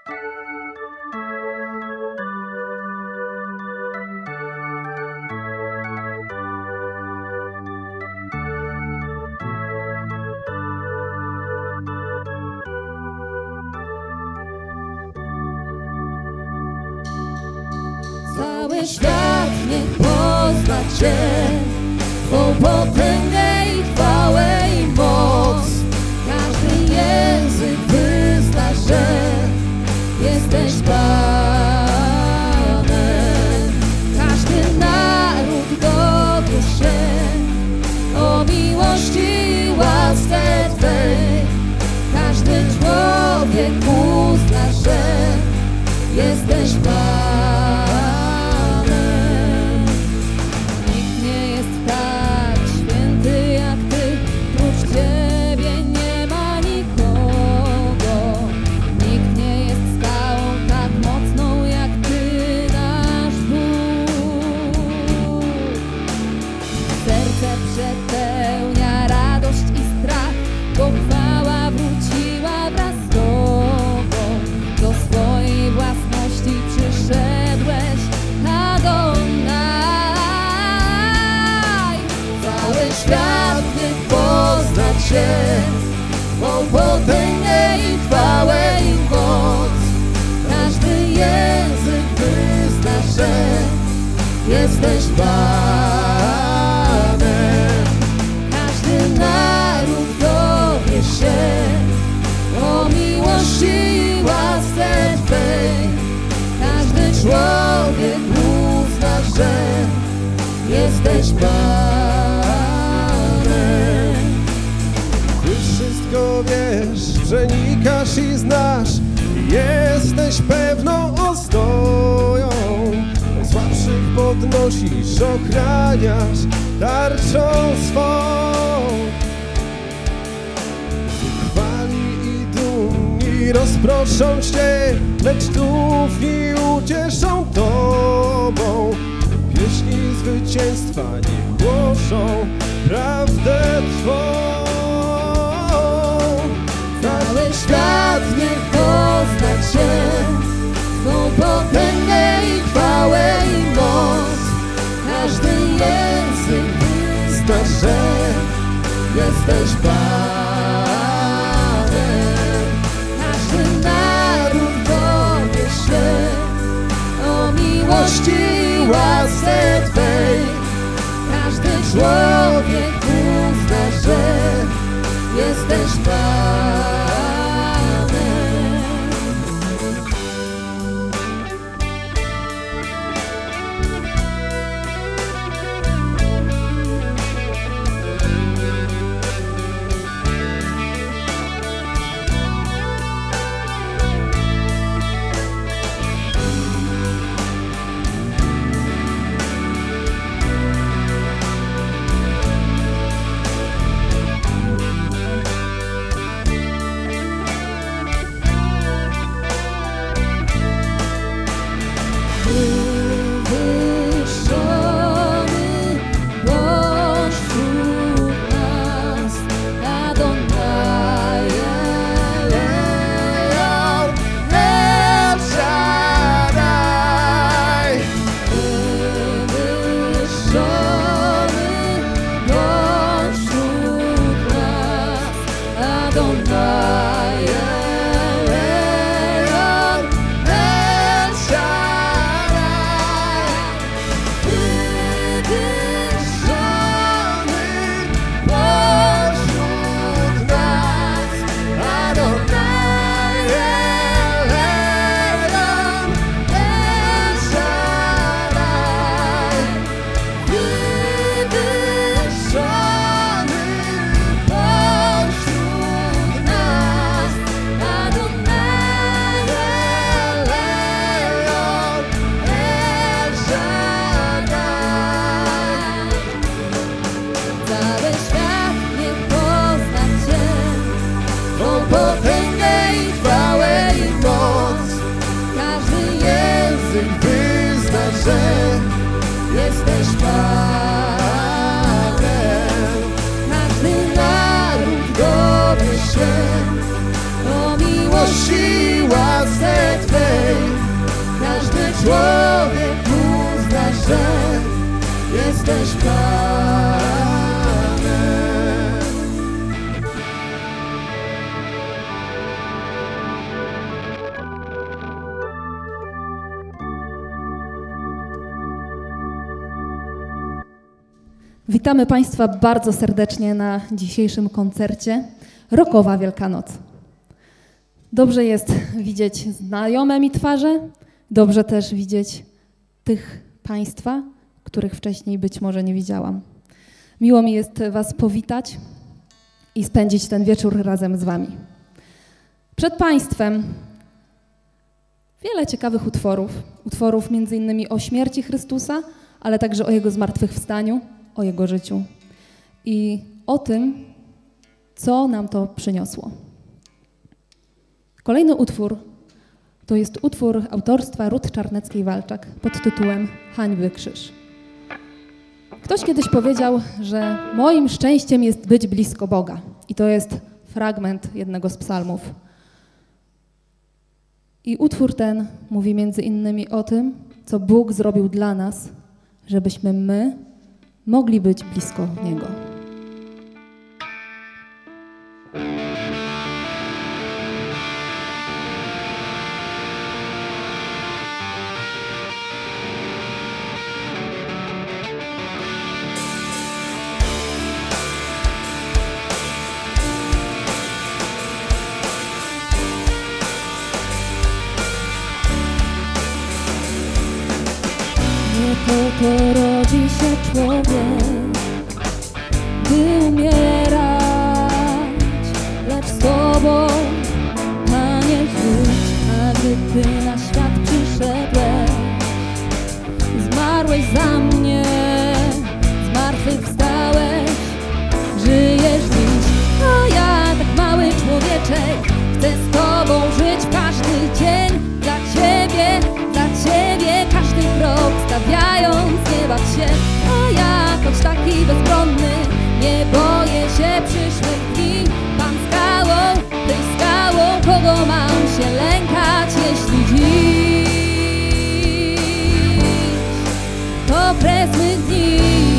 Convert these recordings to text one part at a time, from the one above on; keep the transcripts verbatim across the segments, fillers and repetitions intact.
Cały świat niech pozna Cię, Twą potęgę i chwałę i moc. Każdy język wyzna, że jesteś Panem. Każdy naród dowie się o miłości i łasce Twej. Każdy człowiek uzna, że jesteś Panem. Przepełnia radość i strach, bo chwała wróciła wraz z Tobą. Do swojej własności przyszedłeś, Adonai. Cały świat niech pozna Cię, Twą potęgę i chwałę i moc. Każdy język wyzna, że jesteś Panem. Naród dowie się o miłości i łasce Twej. Każdy człowiek uzna, że jesteś Panem. Ty wszystko wiesz, przenikasz i znasz, jesteś pewną ostoją. Najsłabszych podnosisz, ochraniasz tarczą swą. Rozproszą Cię, lecz dumni ucieszą Tobą. Pieśni zwycięstwa niech głoszą prawdę Twą. Cały świat niech pozna Cię, Twą potęgę i chwałę i moc. Każdy język wyzna, że jesteś Panem. O miłości i łasce Twej. Każdy człowiek uzna, że jesteś Panem. łasce Twej. Każdy człowiek uzna, że jesteś Panem. Witamy Państwa bardzo serdecznie na dzisiejszym koncercie Rockowa Wielkanoc. Dobrze jest widzieć znajome mi twarze, dobrze też widzieć tych Państwa, których wcześniej być może nie widziałam. Miło mi jest Was powitać i spędzić ten wieczór razem z Wami. Przed Państwem wiele ciekawych utworów, utworów między innymi o śmierci Chrystusa, ale także o Jego zmartwychwstaniu, o Jego życiu i o tym, co nam to przyniosło. Kolejny utwór to jest utwór autorstwa Ruth Czarneckiej-Walczak pod tytułem Hańby Krzyż. Ktoś kiedyś powiedział, że moim szczęściem jest być blisko Boga. I to jest fragment jednego z psalmów. I utwór ten mówi między innymi o tym, co Bóg zrobił dla nas, żebyśmy my mogli być blisko Niego. Po to rodzi się człowiek, by umierać, lecz z Tobą, Panie, żyć. A gdy Ty na świat przyszedłeś, zmarłeś za mnie, zmartwychwstałeś, żyjesz dziś. A ja, tak mały człowieczek, chcę z Tobą żyć każdy dzień. Dla Ciebie, dla Ciebie każdy krok stawiając, nie bać się. A ja, choć taki bezbronny, nie boję się przyszłych dni. Pan skałą, Tyś skałą, kogo mam się lękać, jeśli dziś to kres mych dni.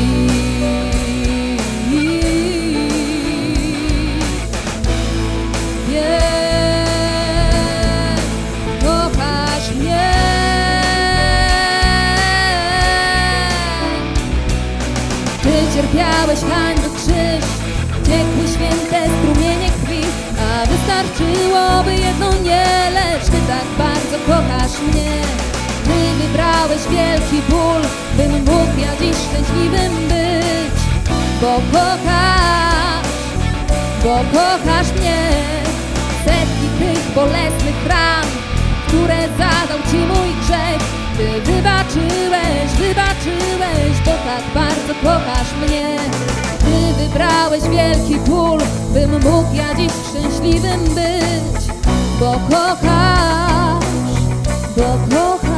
Cierpiałeś hańby krzyż, ciekły święte strumienie krwi, a wystarczyłoby jedno nie, lecz Ty tak bardzo kochasz mnie. Ty wybrałeś wielki ból, bym mógł ja dziś szczęśliwym być, bo kochasz, bo kochasz mnie. Setki tych bolesnych ran, które zadał Ci mój grzech, Ty wybaczyłeś, wybaczyłeś, bo tak bardzo kochasz mnie. Ty wybrałeś wielki ból, bym mógł ja dziś szczęśliwym być, bo kochasz, bo kochasz.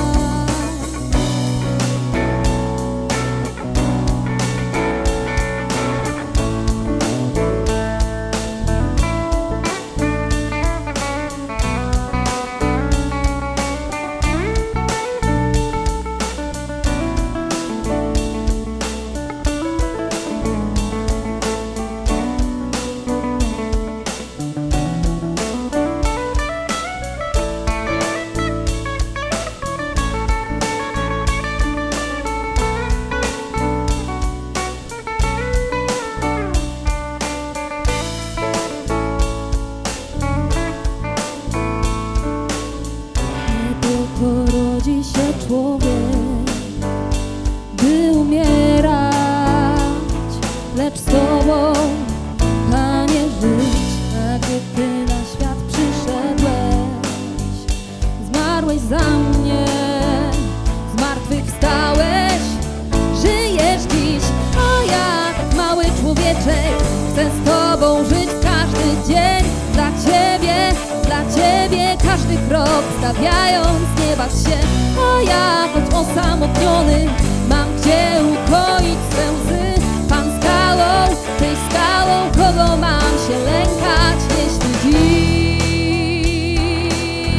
Rodzi się człowiek, by umierać, lecz z Tobą, Panie, żyć. A gdy Ty na świat przyszedłeś, zmarłeś za mnie, zmartwychwstałeś, żyjesz dziś. A ja, tak mały człowieczek, chcę z Tobą żyć każdy dzień. Dla Ciebie, dla Ciebie każdy krok stawiając, nie bać się. A ja, choć osamotniony, mam gdzie ukoić swe łzy. Pan skałą, Tyś skałą, kogo mam się lękać, jeśli dziś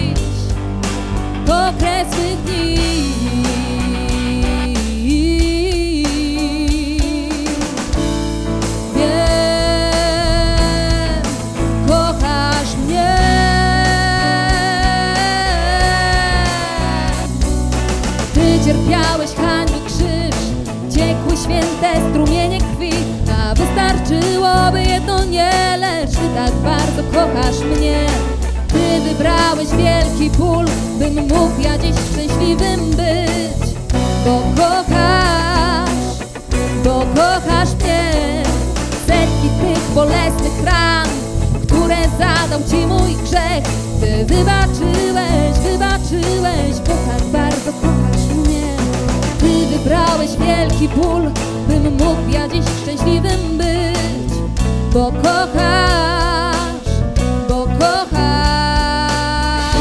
oby jedno nie, lecz Ty tak bardzo kochasz mnie. Ty wybrałeś wielki ból, bym mógł ja dziś szczęśliwym być. Bo kochasz, bo kochasz mnie. Setki tych bolesnych ran, które zadał Ci mój grzech, Ty wybaczyłeś, wybaczyłeś, bo tak bardzo kochasz mnie. Ty wybrałeś wielki ból, bym mógł ja dziś szczęśliwym być. Bo kochasz, bo kochasz,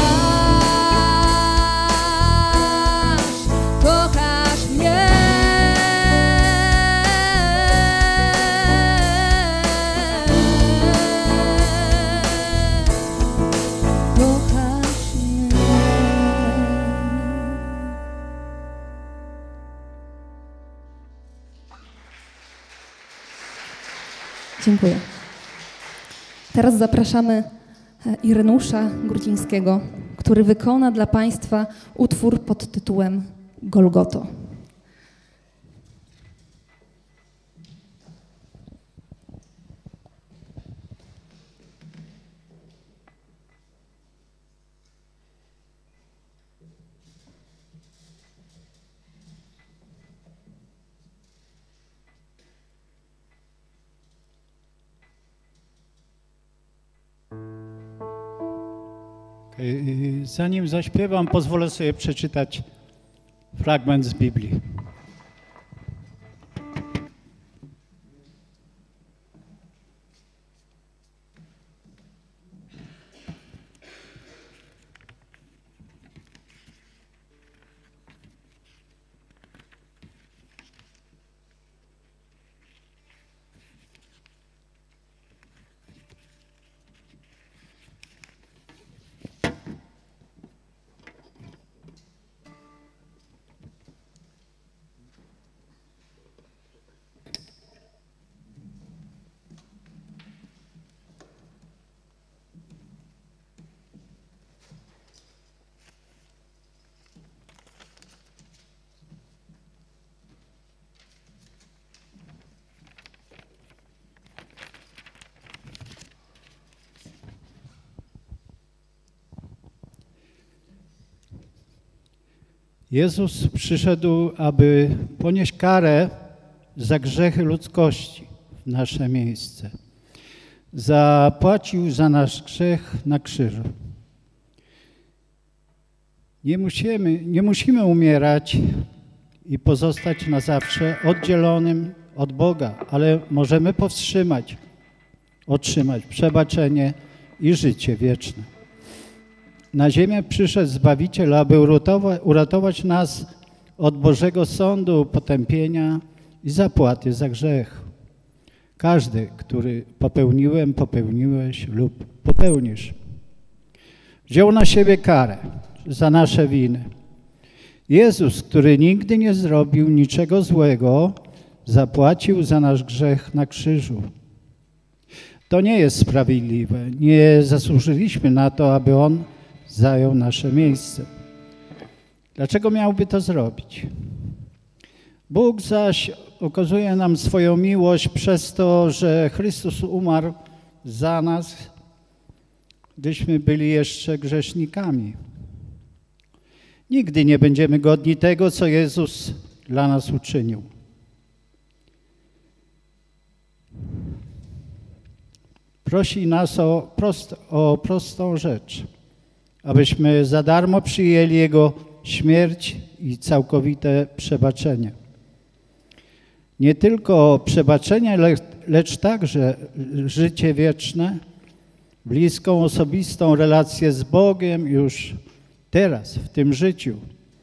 kochasz mnie. Kochasz mnie. Dziękuję. Teraz zapraszamy Irenusza Grudzińskiego, który wykona dla Państwa utwór pod tytułem Golgoto. Zanim zaśpiewam, pozwolę sobie przeczytać fragment z Biblii. Jezus przyszedł, aby ponieść karę za grzechy ludzkości w nasze miejsce. Zapłacił za nasz grzech na krzyżu. Nie musimy, nie musimy umierać i pozostać na zawsze oddzielonym od Boga, ale możemy powstrzymać, otrzymać przebaczenie i życie wieczne. Na ziemię przyszedł Zbawiciel, aby uratować nas od Bożego sądu, potępienia i zapłaty za grzech. Każdy, który popełniłem, popełniłeś lub popełnisz, wziął na siebie karę za nasze winy. Jezus, który nigdy nie zrobił niczego złego, zapłacił za nasz grzech na krzyżu. To nie jest sprawiedliwe. Nie zasłużyliśmy na to, aby On zajął nasze miejsce. Dlaczego miałby to zrobić? Bóg zaś okazuje nam swoją miłość przez to, że Chrystus umarł za nas, gdyśmy byli jeszcze grzesznikami. Nigdy nie będziemy godni tego, co Jezus dla nas uczynił. Prosi nas o, prost, o prostą rzecz, abyśmy za darmo przyjęli Jego śmierć i całkowite przebaczenie. Nie tylko przebaczenie, lecz także życie wieczne, bliską, osobistą relację z Bogiem już teraz, w tym życiu.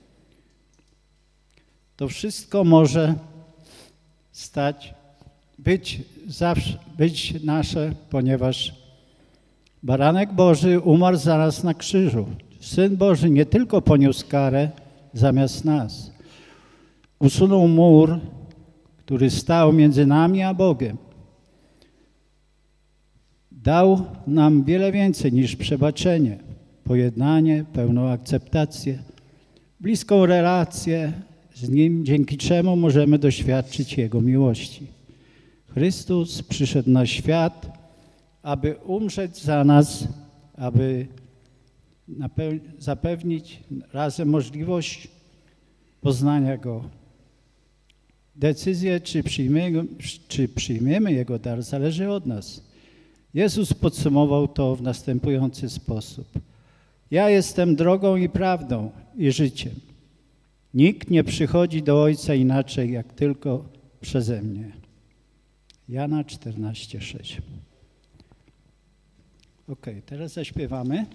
To wszystko może stać, być zawsze, być nasze, ponieważ Baranek Boży umarł za nas na krzyżu. Syn Boży nie tylko poniósł karę zamiast nas. Usunął mur, który stał między nami a Bogiem. Dał nam wiele więcej niż przebaczenie, pojednanie, pełną akceptację, bliską relację z Nim, dzięki czemu możemy doświadczyć Jego miłości. Chrystus przyszedł na świat, aby umrzeć za nas, aby zapewnić razem możliwość poznania Go. Decyzję, czy przyjmiemy, czy przyjmiemy Jego dar, zależy od nas. Jezus podsumował to w następujący sposób. Ja jestem drogą i prawdą i życiem. Nikt nie przychodzi do Ojca inaczej, jak tylko przeze mnie. Jana czternaście sześć. Ok, teraz zaśpiewamy.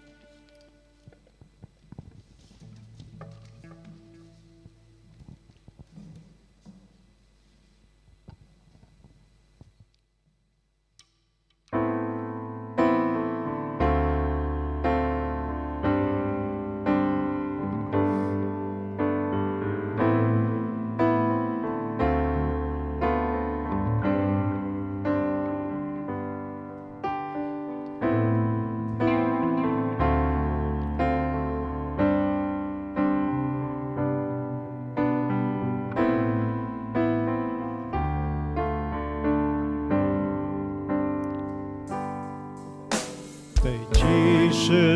W tej ciszy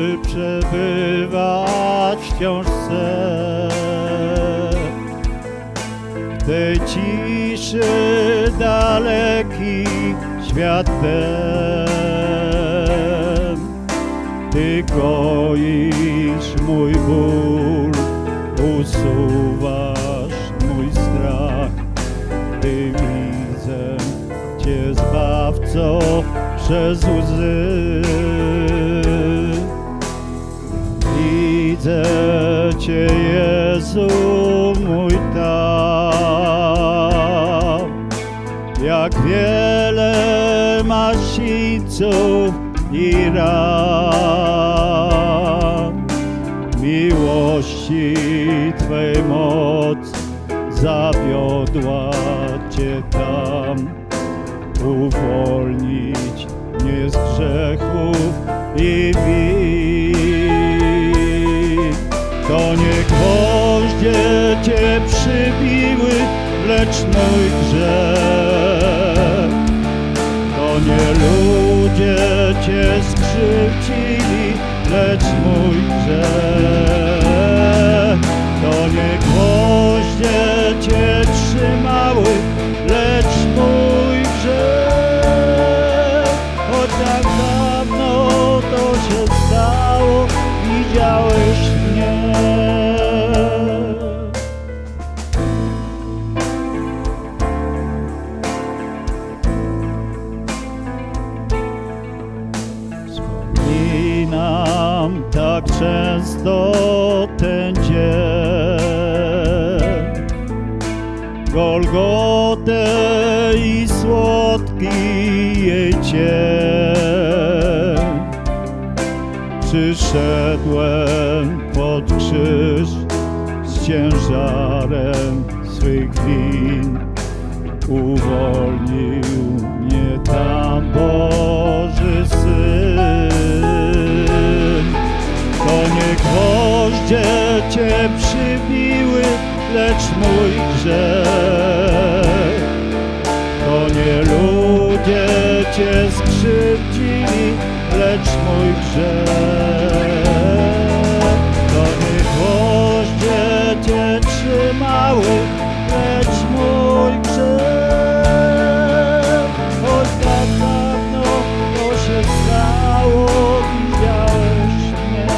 przebywać wciąż chcę, w tej ciszy daleki światem. Ty goisz mój ból, usuwasz mój strach, Ty widzę Cię, Zbawco, przez łzy. Widzę Cię, Jezu mój, tam, jak wiele masz sińców i ran. Miłości Twej moc zawiodła Cię tam, uwolnić mnie z grzechów i win. To nie gwoździe Cię przybiły, lecz mój grzech. To nie ludzie Cię skrzywdzili, lecz mój grzech. To nie gwoździe Cię trzymały, lecz mój grzech. Choć tak dawno to się stało, widziałeś mnie. Wspominam tak często ten dzień, Golgotę i słodki jej cień. Przyszedłem pod krzyż z ciężarem swych win. Uwolnił mnie tam Boży Syn. To nie gwoździe Cię przybiły, lecz mój grzech. To nie ludzie Cię skrzywdzili, lecz mój grzech. To nie gwoździe Cię trzymały, lecz mój grzech. Choć tak dawno to się stało, widziałeś mnie.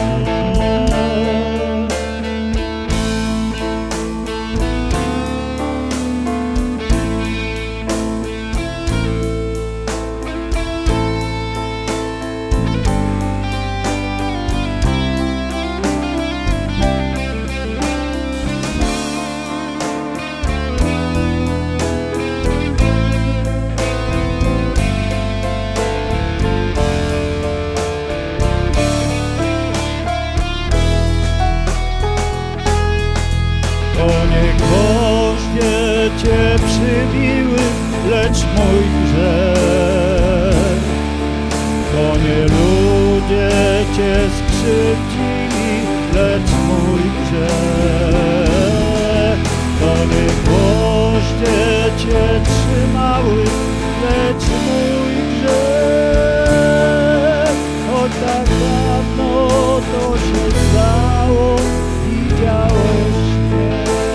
To nie gwoździe Cię przybiły, lecz mój grzech. To nie ludzie Cię skrzywdzili, lecz mój grzech. To nie gwoździe gwoździe Cię trzymały, lecz mój grzech. Choć tak dawno to się stało, widziałeś mnie.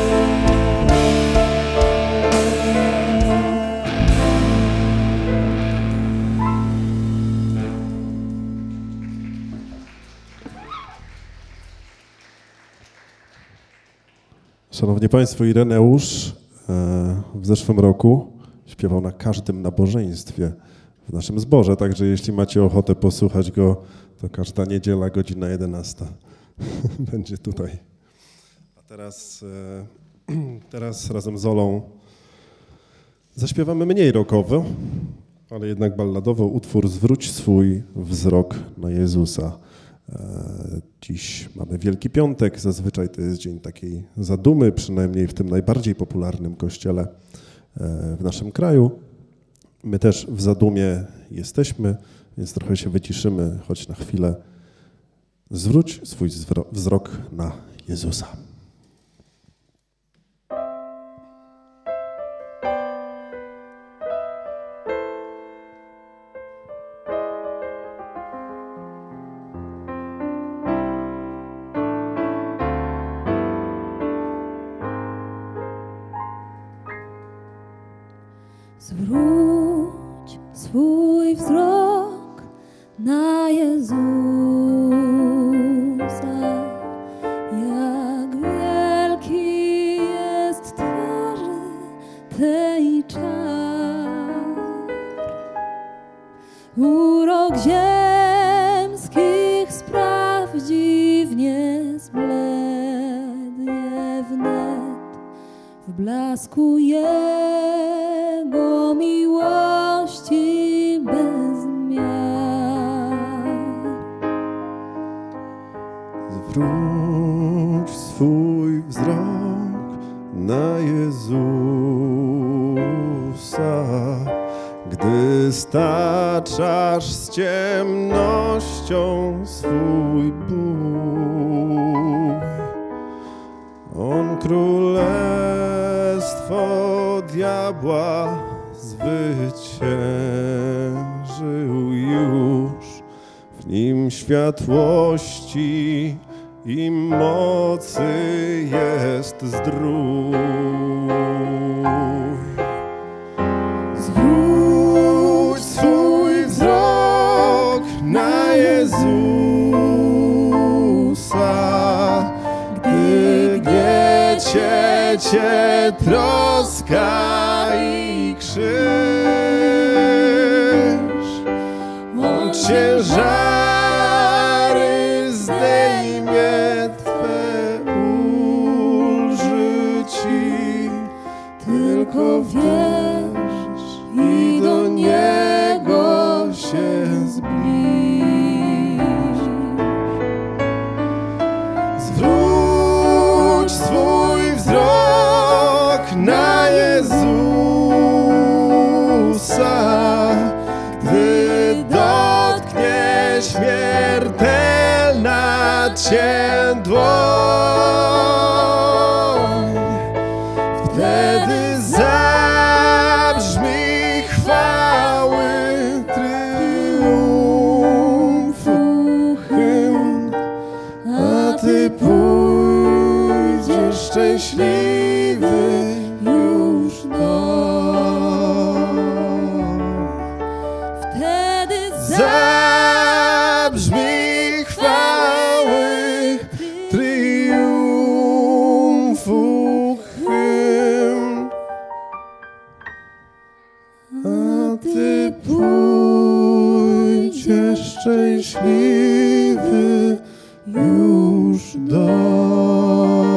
Szanowni Państwo, Ireneusz w zeszłym roku śpiewał na każdym nabożeństwie w naszym zborze, także jeśli macie ochotę posłuchać go, to każda niedziela, godzina jedenasta będzie tutaj. A teraz, teraz razem z Olą zaśpiewamy mniej rockowo, ale jednak balladowo utwór Zwróć swój wzrok na Jezusa. Dziś mamy Wielki Piątek, zazwyczaj to jest dzień takiej zadumy, przynajmniej w tym najbardziej popularnym kościele w naszym kraju. My też w zadumie jesteśmy, więc trochę się wyciszymy, choć na chwilę. Zwróć swój wzrok na Jezusa. Zwróć swój wzrok na Jezusa, jak wielki jest twarzy tej czar. Urok ziemskich spraw dziwnie zblednie wnet w blasku Jego miłości bez miar. Zwróć swój wzrok na Jezusa, gdy staczasz z ciemnością swój ból. On królestwo diabła zwyciężył już, w nim światłości i mocy jest zdrój. Zwróć swój wzrok na Jezusa, gdy gniecie cię troska i krzyż. On ciężary zdejmie, twe ulży ci, tylko wierz i do Niego się zbliż. Zwróć swój wzrok na Jezusa, gdy dotknie śmiertelna cię dłoń. Wtedy zabrzmi chwały triumfu hymn, a ty pójdziesz szczęśliwy już dom. Wtedy Zabrzmi chwały triumfu hymn, a ty pójdziesz szczęśliwy już dom.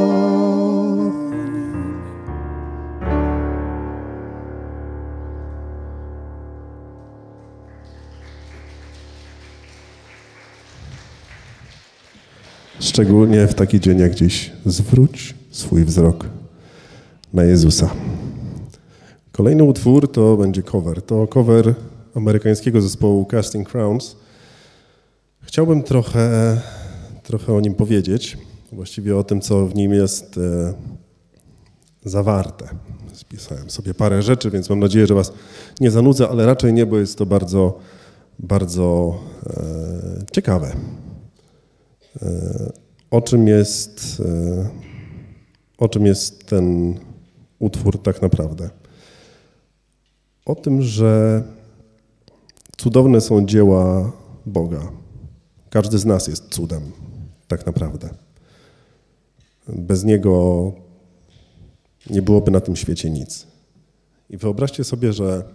Szczególnie w taki dzień jak dziś. Zwróć swój wzrok na Jezusa. Kolejny utwór to będzie cover. To cover amerykańskiego zespołu Casting Crowns. Chciałbym trochę, trochę o nim powiedzieć. Właściwie o tym, co w nim jest zawarte. Spisałem sobie parę rzeczy, więc mam nadzieję, że was nie zanudzę, ale raczej nie, bo jest to bardzo, bardzo e, ciekawe. E, o czym jest, e, o czym jest ten utwór tak naprawdę? O tym, że cudowne są dzieła Boga. Każdy z nas jest cudem, tak naprawdę. Bez Niego nie byłoby na tym świecie nic. I wyobraźcie sobie, że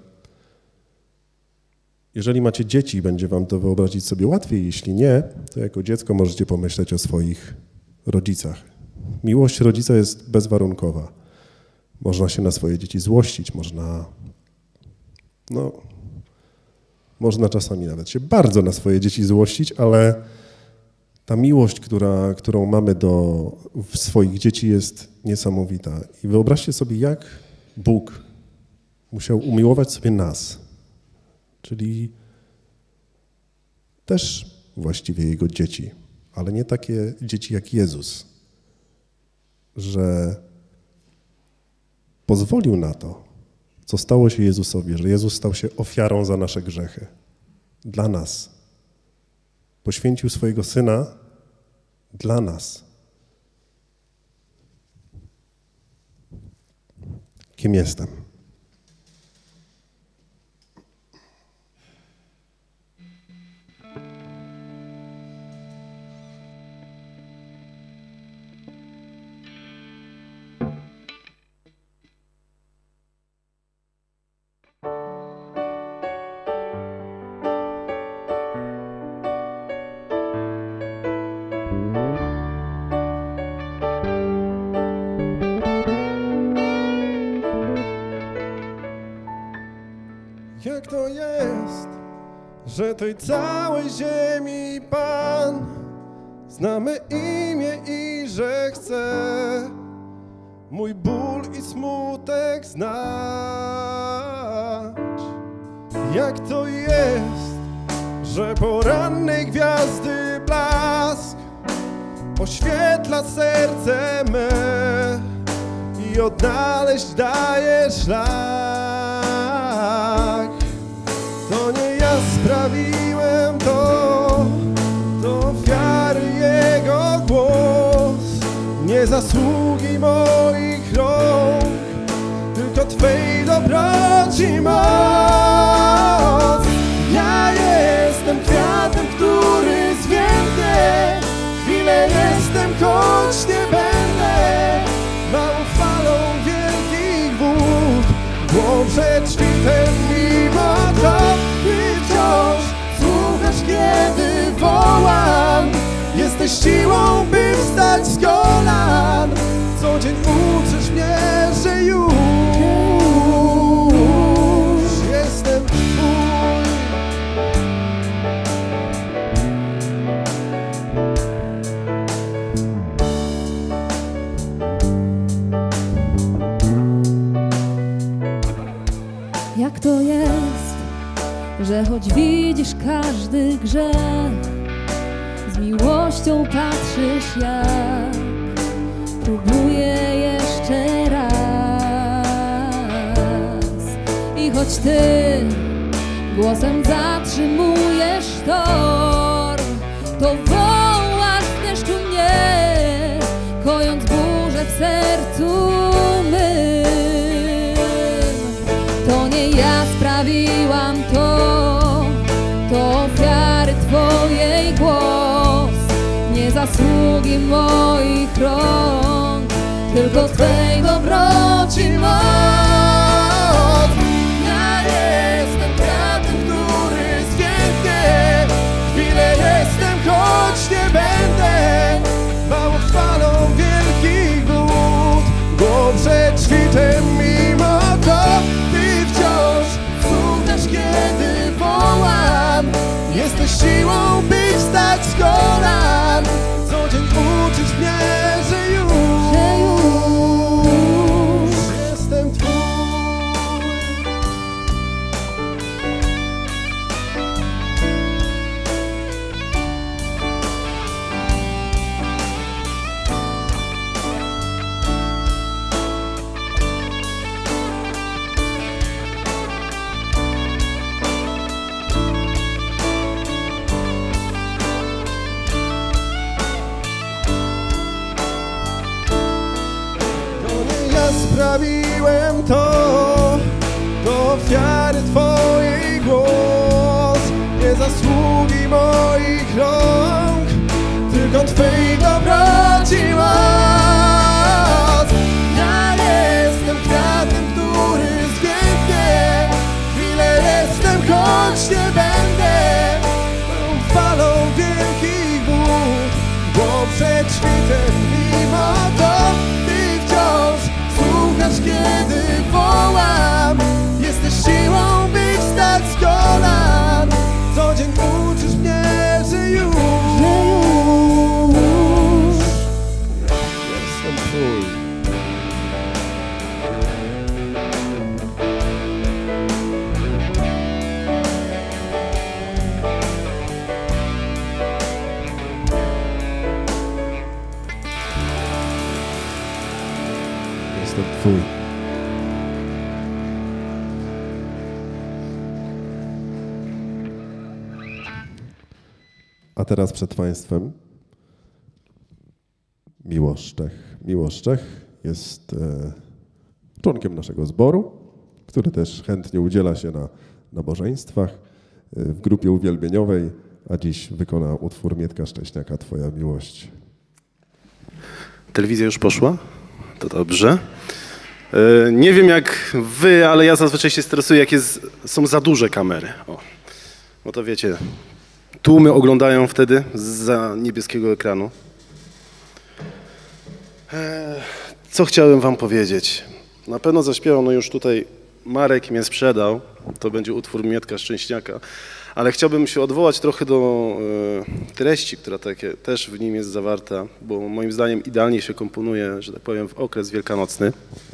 jeżeli macie dzieci, będzie wam to wyobrazić sobie łatwiej. Jeśli nie, to jako dziecko możecie pomyśleć o swoich rodzicach. Miłość rodzica jest bezwarunkowa. Można się na swoje dzieci złościć, można, no, można czasami nawet się bardzo na swoje dzieci złościć, ale ta miłość, która, którą mamy do swoich dzieci, jest niesamowita. I wyobraźcie sobie, jak Bóg musiał umiłować sobie nas, czyli też właściwie Jego dzieci, ale nie takie dzieci jak Jezus, że pozwolił na to, co stało się Jezusowi, że Jezus stał się ofiarą za nasze grzechy. Dla nas. Poświęcił swojego Syna dla nas. Kim jestem? Jak to jest, że tej całej ziemi Pan znamy imię i że chce mój ból i smutek znać. Jak to jest, że porannej gwiazdy blask oświetla serce me i odnaleźć daje szlak. To nie ja sprawiłem to, to ofiary Jego głos, nie zasługi moich rąk, tylko Twej dobroci moc. Ja jestem kwiatem, który zwiędnie, chwilę jestem, choć nie będę małą falą wielkich wód, głąbże ćwitem mimo to. Ty wciąż słuchasz, kiedy wołam, jesteś siłą, by wstać z kolan. Co dzień uczysz mnie, że już jestem Twój. Jak to jest, że choć widzisz każdy grzech, z miłością patrzysz, jak próbuję jeszcze raz. I choć Ty głosem zatrzymujesz tor, to wołasz w deszczu mnie, kojąc burzę w sercu mym. To nie ja sprawiłam to, to ofiary Twojej głos, nie zasługi moich rąk, tylko Twej dobroci moc. Ja jestem kwiatem, który zwiędnie, chwilę jestem, choć nie będę małą falą wielkich wód, głąbże ćwiczę mimo to. Ty wciąż słuchasz, kiedy wołam, jesteś siłą, by wstać z kolan. Co dzień uczysz mnie, że już, że już jestem Twój. sprawiłem to, to ofiary Twojej głos. Nie zasługi moich rąk, tylko Twej dobroci moc. Ja jestem kwiatem, który zwiędnie, chwilę jestem, choć nie będę falą wielkich wód, bo przed świtem mimo to Ty wciąż słuchasz, kiedy wołam. Jesteś siłą, by wstać z kolan. Co dzień uczysz mnie, że już, że już jestem Twój. Jestem Twój. A teraz przed Państwem Miłosz Czech. Miłosz Czech jest e, członkiem naszego zboru, który też chętnie udziela się na nabożeństwach e, w grupie uwielbieniowej, a dziś wykona utwór Mietka Szcześniaka Twoja miłość. Telewizja już poszła? To dobrze. E, nie wiem jak wy, ale ja zazwyczaj się stresuję, jak jest, są za duże kamery. O. No to wiecie, tłumy oglądają wtedy zza niebieskiego ekranu. E, co chciałem wam powiedzieć? Na pewno zaśpiewał, no już tutaj Marek mnie sprzedał, to będzie utwór Mietka Szczęśniaka, ale chciałbym się odwołać trochę do e, treści, która takie, też w nim jest zawarta, bo moim zdaniem idealnie się komponuje, że tak powiem, w okres wielkanocny.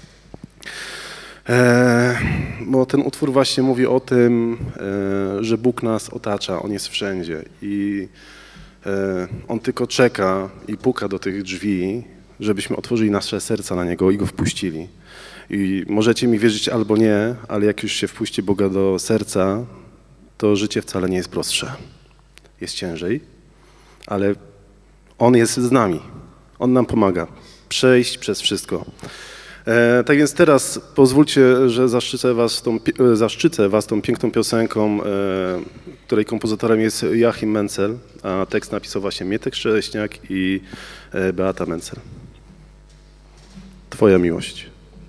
E, bo ten utwór właśnie mówi o tym, e, że Bóg nas otacza, On jest wszędzie i e, On tylko czeka i puka do tych drzwi, żebyśmy otworzyli nasze serca na Niego i Go wpuścili. I możecie mi wierzyć albo nie, ale jak już się wpuści Boga do serca, to życie wcale nie jest prostsze. Jest ciężej, ale On jest z nami. On nam pomaga przejść przez wszystko. E, tak więc teraz pozwólcie, że zaszczycę was tą, zaszczycę was tą piękną piosenką, e, której kompozytorem jest Joachim Menzel, a tekst napisał właśnie Mietek Szcześniak i e, Beata Menzel. Twoja miłość.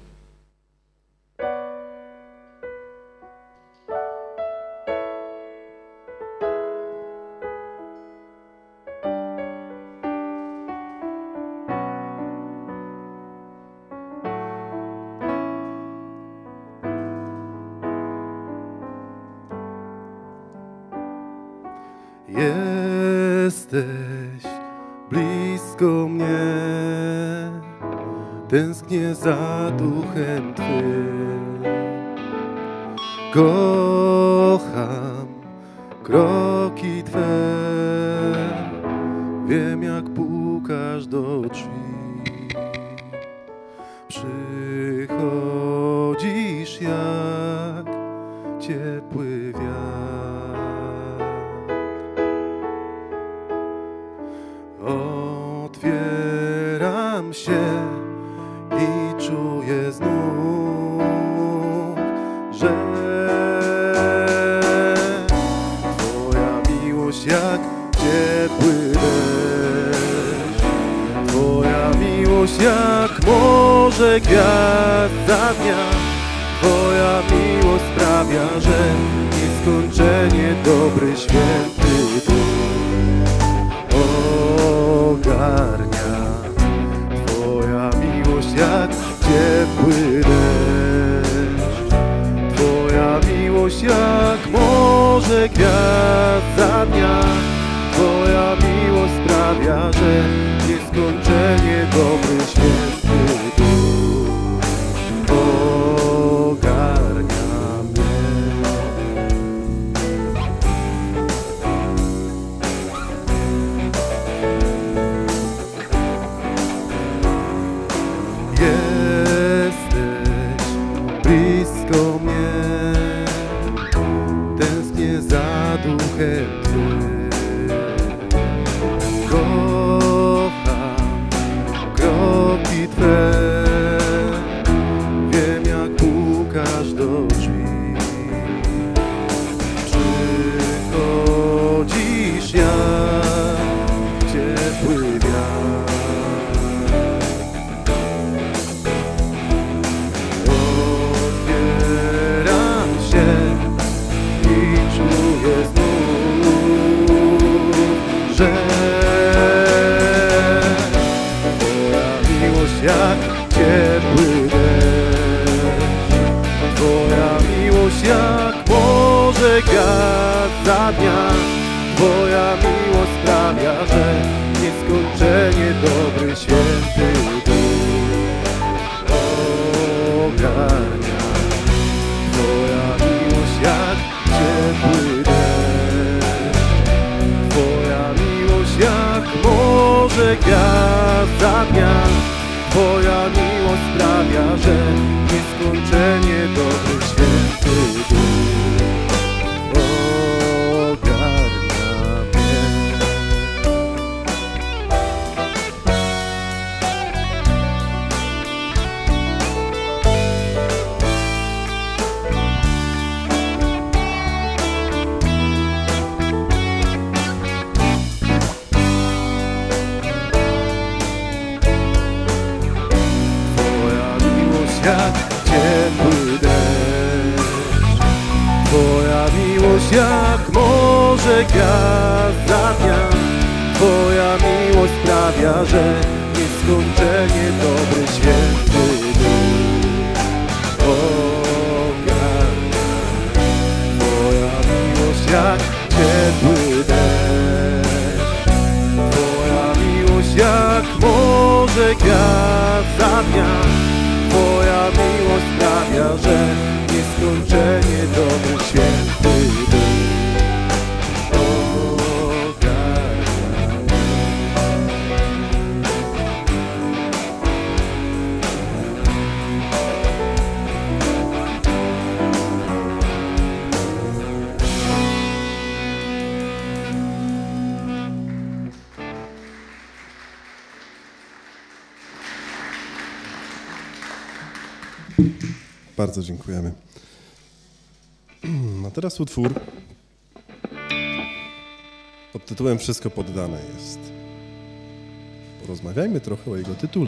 Jesteś blisko mnie, tęsknię za duchem Twym. Kocham kroki Twe, wiem jak pukasz do drzwi. Przychodzisz jak ciepły wiatr. Otwieram się i czuję znów, że Twoja miłość jak ciepły deszcz, Twoja miłość jak morze gwiazda dnia, Twoja miłość sprawia, że nieskończenie dobry, święty ogarnia. Twoja miłość jak ciepły deszcz, Twoja miłość jak morze gwiazda dnia, Twoja miłość sprawia, że nieskończenie dobry, święty duch ogarnia mnie. Jesteś blisko mnie, tęsknię za duchem Twym. Kocham wiatr. Otwieram się i czuję znów, że Twoja miłość jak ciepły deszcz, Twoja miłość jak morze gaz za dnia, Twoja miłość sprawia, że nieskończenie dobry, święty Duch ogarnia. Twoja miłość jak ciepły deszcz, Twoja miłość jak morze gaz za dnia, Twoja miłość sprawia, że nieskończenie dobry, święty Duch ogarnia mnie. Twoja miłość jak ciepły deszcz, Twoja miłość jak morze gaz za dnia, Twoja miłość sprawia, że nieskończenie dobry, święty Duch ogarnia. Twoja miłość jak ciepły deszcz, Twoja miłość jak morze gaz za dnia, Twoja miłość sprawia, że nieskończenie dobry, święty Duch Bardzo dziękujemy. A teraz utwór pod tytułem Wszystko poddane jest. Porozmawiajmy trochę o jego tytule.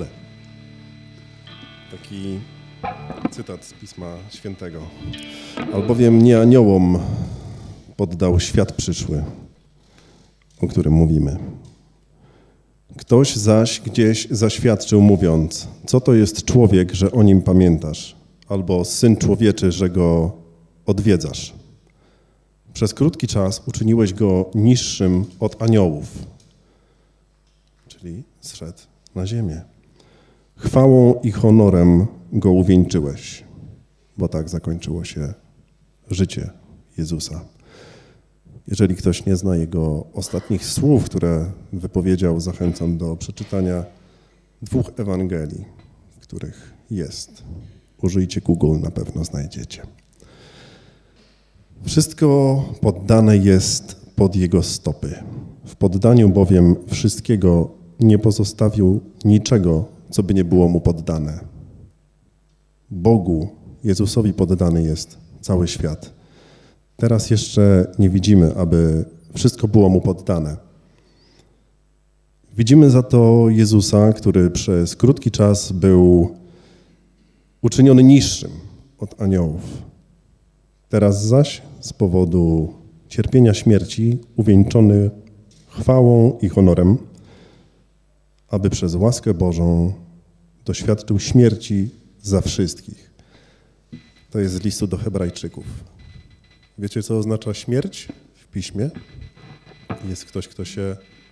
Taki cytat z Pisma Świętego. Albowiem nie aniołom poddał świat przyszły, o którym mówimy. Ktoś zaś gdzieś zaświadczył, mówiąc, co to jest człowiek, że o nim pamiętasz, albo syn człowieczy, że go odwiedzasz. Przez krótki czas uczyniłeś go niższym od aniołów, czyli zszedł na ziemię. Chwałą i honorem go uwieńczyłeś, bo tak zakończyło się życie Jezusa. Jeżeli ktoś nie zna jego ostatnich słów, które wypowiedział, zachęcam do przeczytania dwóch Ewangelii, w których jest. Użyjcie Google, na pewno znajdziecie. Wszystko poddane jest pod jego stopy. W poddaniu bowiem wszystkiego nie pozostawił niczego, co by nie było mu poddane. Bogu, Jezusowi poddany jest cały świat. Teraz jeszcze nie widzimy, aby wszystko było mu poddane. Widzimy za to Jezusa, który przez krótki czas był uczyniony niższym od aniołów. Teraz zaś z powodu cierpienia śmierci uwieńczony chwałą i honorem, aby przez łaskę Bożą doświadczył śmierci za wszystkich. To jest z listu do Hebrajczyków. Wiecie, co oznacza śmierć w Piśmie? Jest ktoś, kto się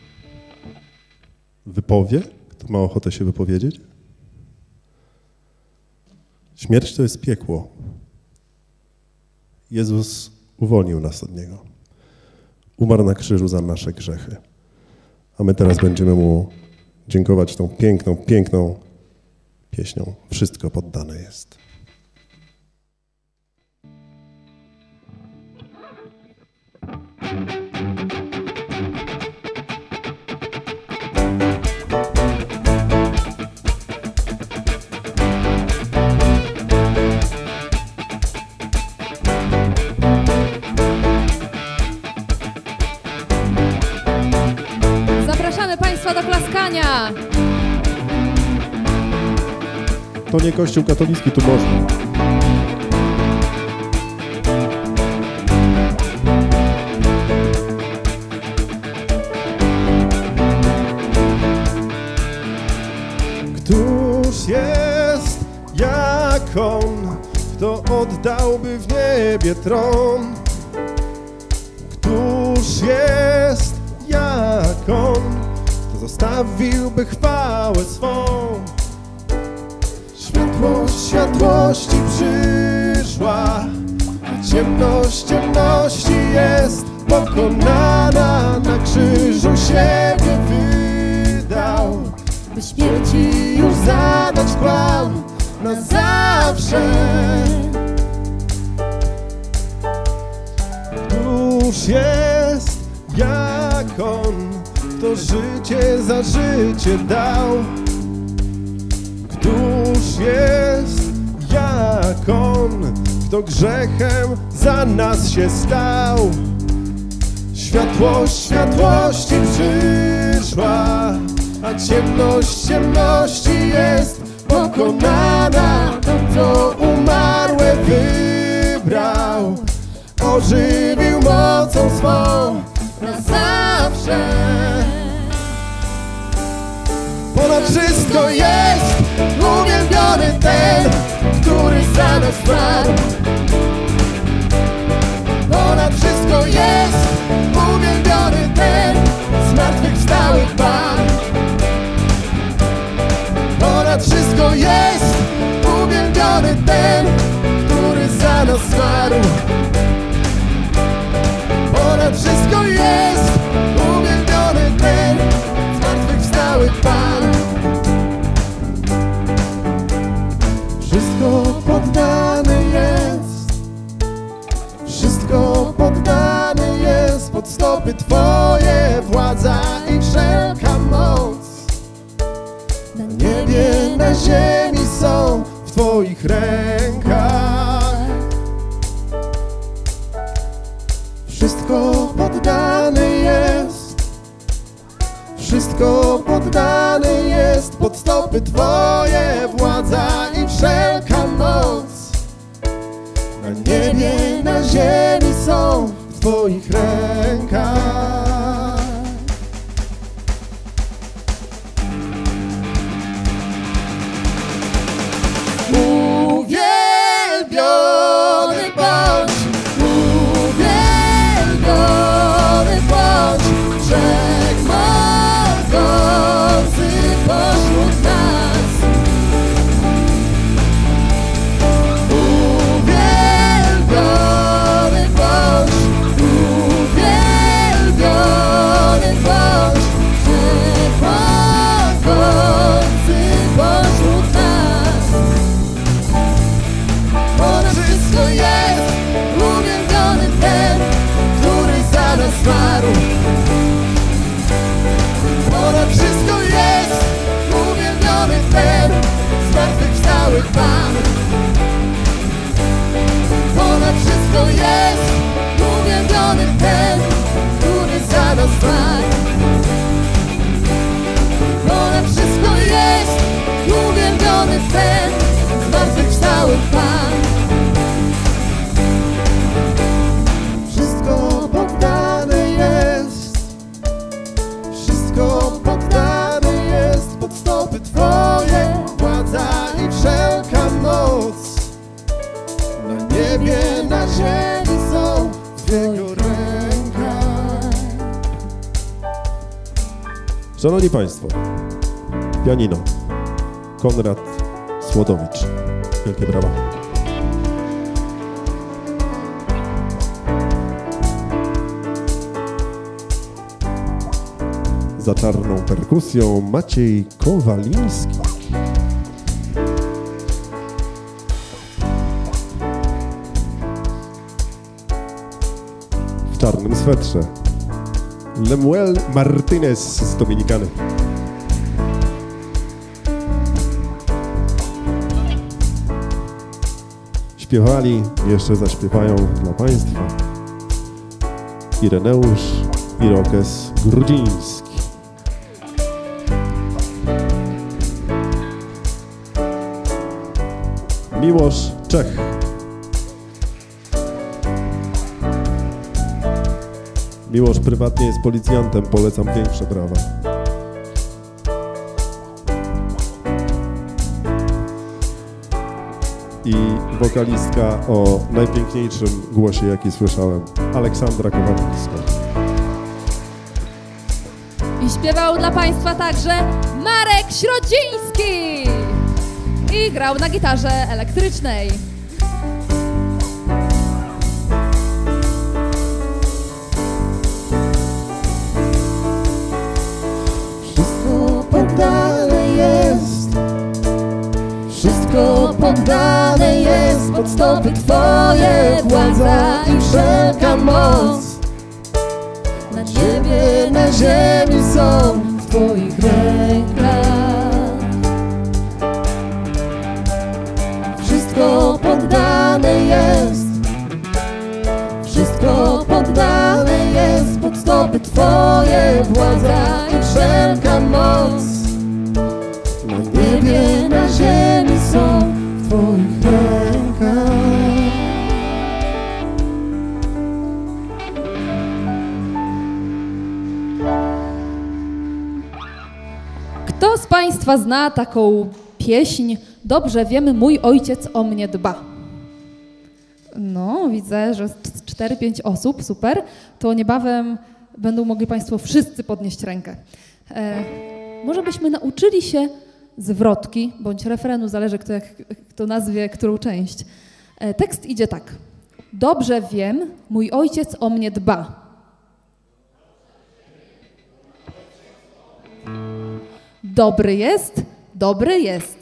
wypowie? Kto ma ochotę się wypowiedzieć? Śmierć to jest piekło. Jezus uwolnił nas od niego. Umarł na krzyżu za nasze grzechy. A my teraz będziemy Mu dziękować tą piękną, piękną pieśnią. Wszystko poddane jest. Zapraszamy Państwa do klaskania. śpiewania. To nie kościół katolicki, tu można. Któż jest jak On, kto oddałby w niebie tron? Któż jest jak On, kto zostawiłby chwałę swą? Światłość światłości przyszła, a ciemność ciemności jest pokonana. Na krzyżu siebie wydał, by śmierci już zadać kłam na zawsze. Któż jest jak On, kto życie za życie dał? Któż jest jak On, kto grzechem za nas się stał? Światłość światłości przyszła, a ciemność ciemności jest pokonana. To, co umarłe wybrał, ożywił mocą swą na zawsze. Ponad wszystko jest uwielbiony ten, który za nas zmarł. Ponad wszystko jest uwielbiony ten, zmartwychwstały Pan. Ponad wszystko jest uwielbiony ten, który za nas zmarł. Ponad wszystko jest uwielbiony ten, zmartwychwstały Pan. Wszystko poddane jest, wszystko poddane jest pod stopy Twoje, władza i wszelka moc. Na niebie, na ziemi są w Twoich rękach. Wszystko poddane jest, wszystko poddane jest pod stopy Twoje, władza i wszelka moc. Na niebie, na ziemi są w Twoich rękach. Uwielbiony bądź, uwielbiony bądź, Wszechmogący pośród nas. Uwielbiony bądź, uwielbiony bądź, Wszechmogący pośród nas. Ponad wszystko jest uwielbiony ten, który za nas zmarł. Ponad wszystko jest uwielbiony ten, zmartwychwstały Pan. Ponad wszystko jest uwielbiony ten, który za nas zmarł. Ponad wszystko jest uwielbiony ten, zmartwychwstały Pan. Wszystko poddane jest, wszystko poddane jest pod stopy Twoje, władza i wszelka moc. Na niebie, na ziemi są w Jego rękach. Szanowni Państwo, pianino Konrad Słodowicz. Wielkie brawa. Za czarną perkusją Maciej Kowaliński. W czarnym swetrze Lemuel Martinez z Dominikany. Śpiewali, jeszcze zaśpiewają dla Państwa Ireneusz Irokes Grudziński. Miłosz Czech. Miłosz prywatnie jest policjantem, polecam większe brawa. I wokalistka o najpiękniejszym głosie, jaki słyszałem, Aleksandra Kowalewska. I śpiewał dla Państwa także Marek Środziński i grał na gitarze elektrycznej. Wszystko poddane jest, wszystko poddane jest pod stopy Twoje, władza i wszelka moc. Na niebie, na ziemi są w Twoich rękach. Wszystko poddane jest, wszystko poddane jest pod stopy Twoje, władza i wszelka moc. Na niebie, na ziemi są w Twoich rękach. Kto z Państwa zna taką pieśń Dobrze wiemy, mój ojciec o mnie dba? No, widzę, że cztery pięć osób, super. To niebawem będą mogli Państwo wszyscy podnieść rękę. E, może byśmy nauczyli się zwrotki, bądź refrenu, zależy kto, jak, kto nazwie którą część. E, tekst idzie tak. Dobrze wiem, mój ojciec o mnie dba. Dobry jest, dobry jest.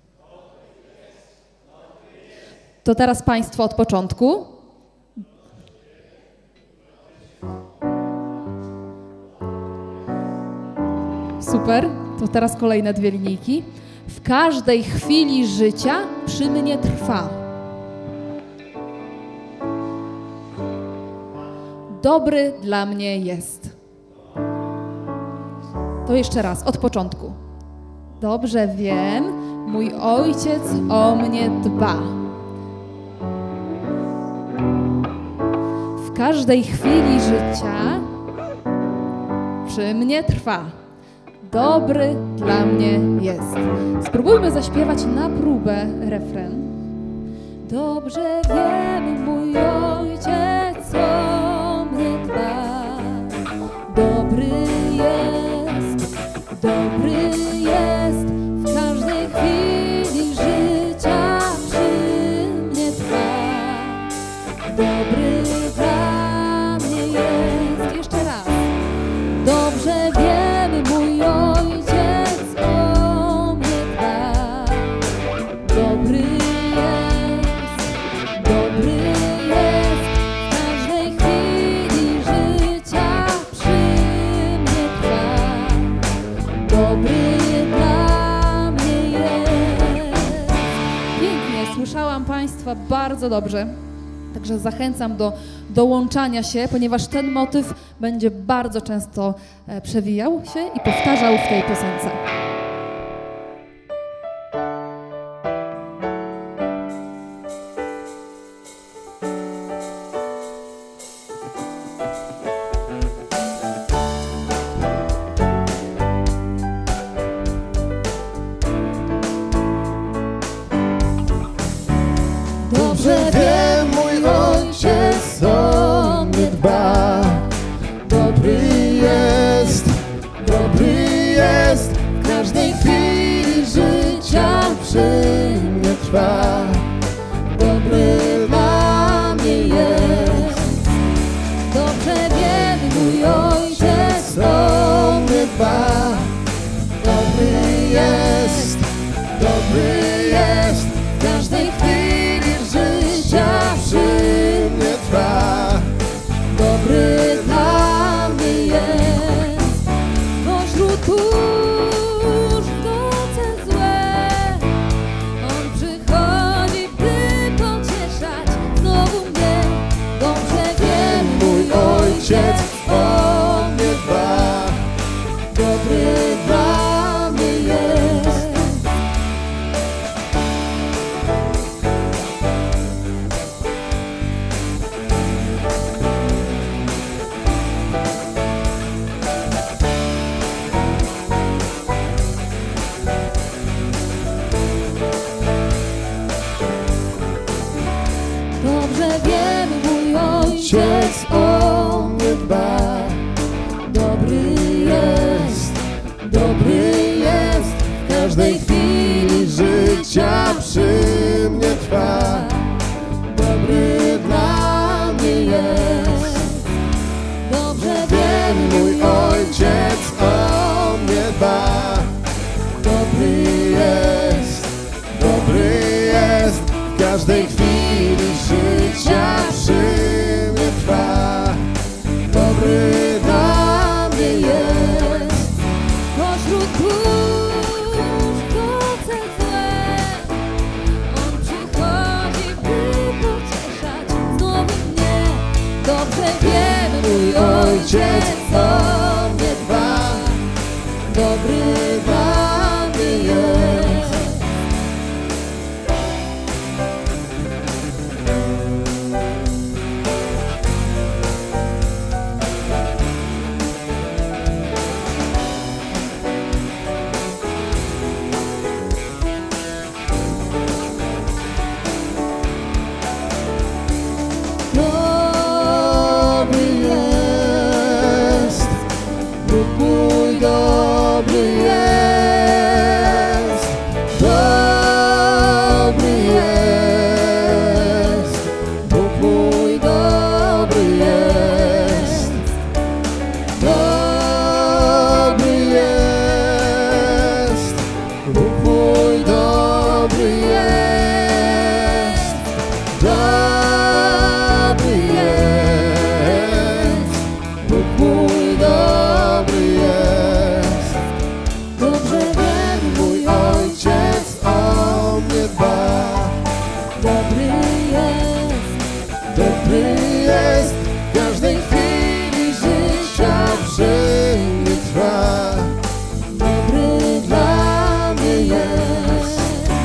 To teraz Państwo od początku. Super, to teraz kolejne dwie linijki. W każdej chwili życia przy mnie trwa. Dobry dla mnie jest. To jeszcze raz, od początku. Dobrze wiem, mój ojciec o mnie dba. W każdej chwili życia przy mnie trwa. Dobry dla mnie jest. Spróbujmy zaśpiewać na próbę refren. Dobrze wiem, mój ojciec o mnie dba. Dobry jest, dobry jest. W każdej chwili życia przy mnie trwa. Dobry dla mnie jest. Jeszcze raz. Dobrze wiem, mój ojciec o mnie dba. Dobry jest, dobry jest. W każdej chwili życia przy mnie trwa. Dobry dla mnie jest. Pięknie, słyszałam Państwa bardzo dobrze. Także zachęcam do dołączania się, ponieważ ten motyw będzie bardzo często przewijał się i powtarzał w tej piosence. Dobrze wiem, mój ojciec o mnie dba. Dobry jest, dobry jest. W Ojciec o mnie dba. Dobry jest, dobry jest, w każdej chwili życia przy mnie trwa. Dobry dla mnie jest. Dobrze wiem, mój Ojciec o mnie dba. Dobry jest, dobry jest, w każdej chwili życia przy mnie trwa. Dobry dla mnie jest. Pośród burz, noce złe, On przychodzi, by pocieszać znowu mnie. Dobrze wiem, mój Ojciec o mnie dba. Dobry dla mnie jest. Dobry jest, Bóg mój dobry jest. Dobry jest, Bóg mój dobry jest. Dobry jest, Bóg mój dobry jest. Dobry jest, Bóg mój dobry jest. Dobrze wiem, mój Ojciec o mnie dba. Dobry jest, dobry jest, w każdej chwili życia przy mnie trwa. Dobry dla mnie jest.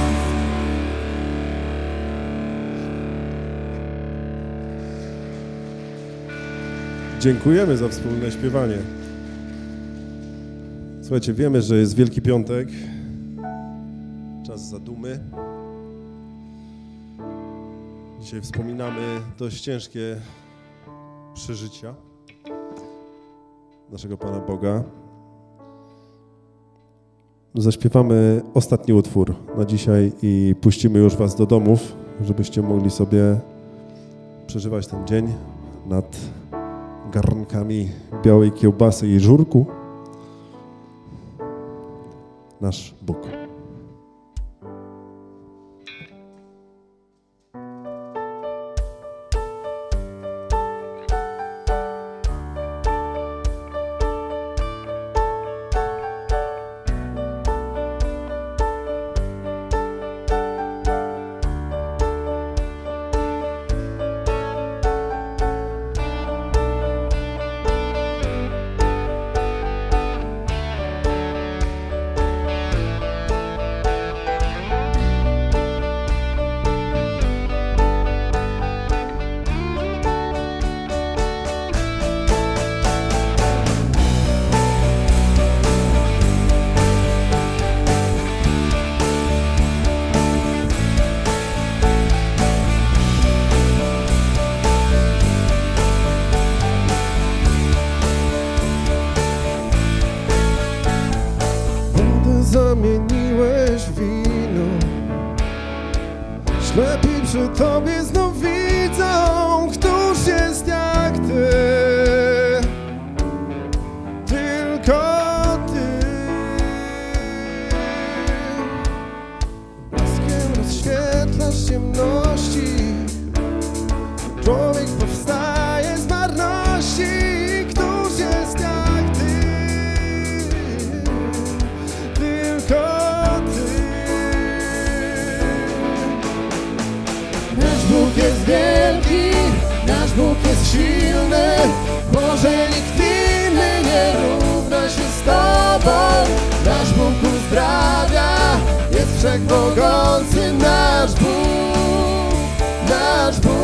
Dziękujemy za wspólne śpiewanie. Słuchajcie, wiemy, że jest Wielki Piątek, czas zadumy. Dzisiaj wspominamy dość ciężkie przeżycia naszego Pana Boga. Zaśpiewamy ostatni utwór na dzisiaj i puścimy już was do domów, żebyście mogli sobie przeżywać ten dzień nad garnkami białej kiełbasy i żurku. Nasz Bóg. Zamieniłeś w wino. Ślepi przy Tobie znów widzą, któż jest jak Ty. Tylko Ty. Blaskiem rozświetlasz ciemności. Człowiek powstaje z marności. Któż jest jak Ty. Tylko Ty. Nasz Bóg jest wielki, nasz Bóg jest silny. Boże, nikt inny nie równa się z Tobą. Nasz Bóg uzdrawia, jest wszechmogący. Nasz Bóg, nasz Bóg.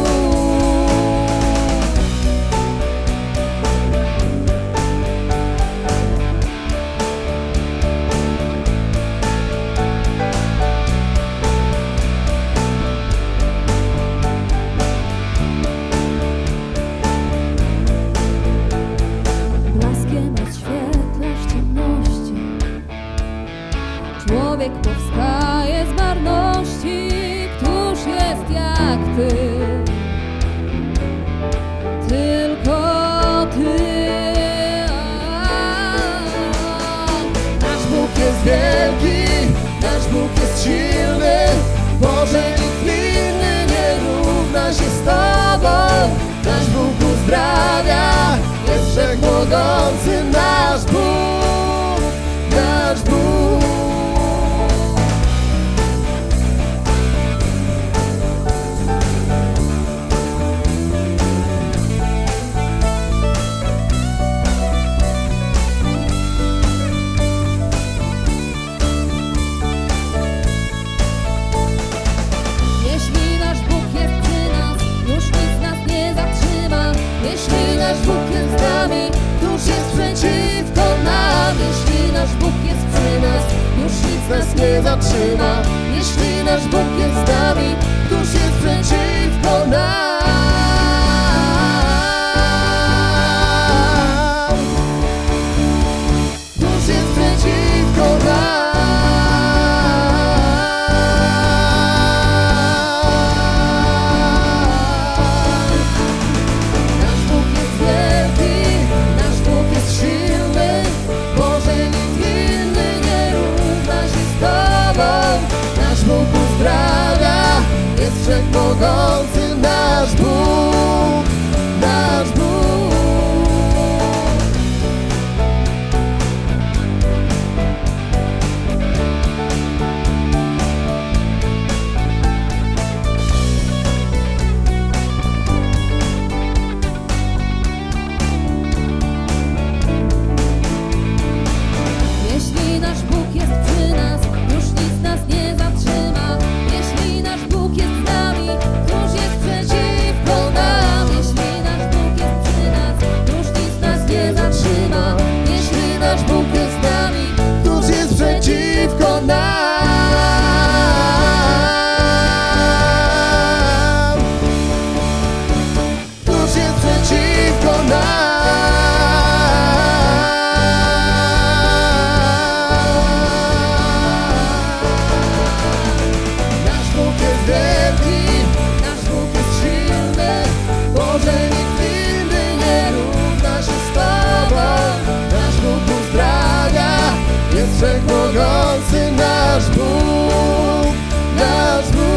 człowiek powstaje z marności, któż jest jak Ty? Tylko Ty. Nasz Bóg jest wielki, nasz Bóg jest silny, Boże, nikt inny nie równa się z Tobą. Nasz Bóg uzdrawia, jest wszechmogący, nasz Bóg, nasz Bóg. Jeśli nasz Bóg jest przy nas, już nic nas nie zatrzyma. Jeśli nasz Bóg jest z nami, któż jest przeciwko nam? Jeśli nasz Bóg jest przy nas, już nic nas nie zatrzyma. Jeśli nasz Bóg jest z nami, któż jest przeciwko nam? Któż jest przeciwko nam? Nasz Bóg jest wielki, nasz Bóg jest silny, Boże, nikt inny nie równa się z Tobą. Nasz Bóg uzdrawia, jest wszechmogący, nasz Bóg, nasz Bóg. Jeśli nasz Bóg jest przy nas, już nic nas nie zatrzyma. Jeśli nasz Bóg jest z nami, któż jest przeciwko nam? Jeśli nasz Bóg jest przy nas, już nic nas nie zatrzyma. Jeśli nasz Bóg jest z nami, Któż jest przeciwko nam? Któż jest przeciwko nam? Nasz Bóg jest wielki, nasz Bóg jest silny, Boże, nikt inny nie równa się z Tobą. Nasz Bóg uzdrawia, jest wszechmogący, nasz Bóg, nasz Bóg.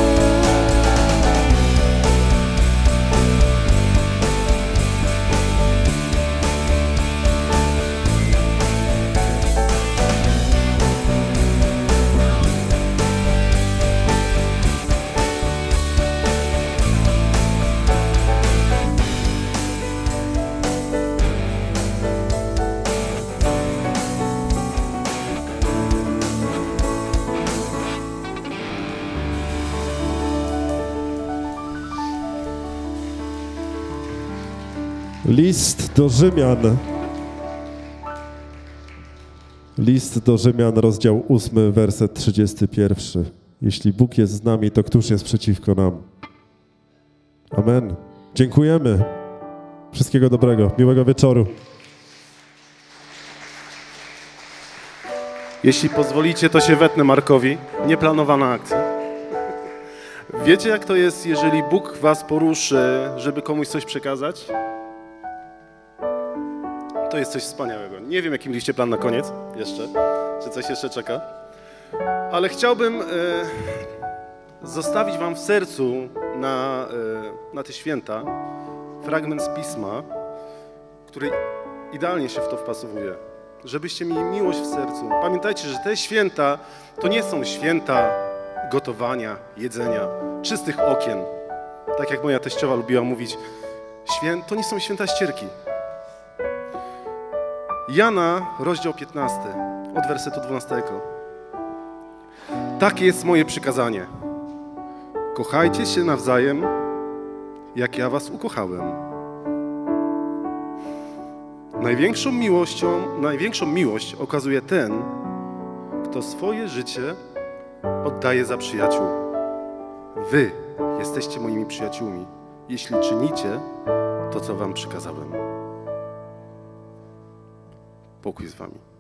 List do Rzymian. List do Rzymian, rozdział ósmy, werset trzydziesty pierwszy. Jeśli Bóg jest z nami, to któż jest przeciwko nam? Amen. Dziękujemy. Wszystkiego dobrego. Miłego wieczoru. Jeśli pozwolicie, to się wetnę Markowi. Nieplanowana akcja. Wiecie, jak to jest, jeżeli Bóg was poruszy, żeby komuś coś przekazać? To jest coś wspaniałego. Nie wiem, jaki mieliście plan na koniec jeszcze, czy coś jeszcze czeka, ale chciałbym e, zostawić wam w sercu na, e, na te święta fragment z Pisma, który idealnie się w to wpasowuje. Żebyście mieli miłość w sercu. Pamiętajcie, że te święta to nie są święta gotowania, jedzenia, czystych okien. Tak jak moja teściowa lubiła mówić, świę... to nie są święta ścierki. Jana, rozdział piętnasty, od wersetu dwunastego. Takie jest moje przykazanie. Kochajcie się nawzajem, jak ja was ukochałem. Największą miłością, największą miłość okazuje ten, kto swoje życie oddaje za przyjaciół. Wy jesteście moimi przyjaciółmi, jeśli czynicie to, co wam przykazałem. Pokój z wami.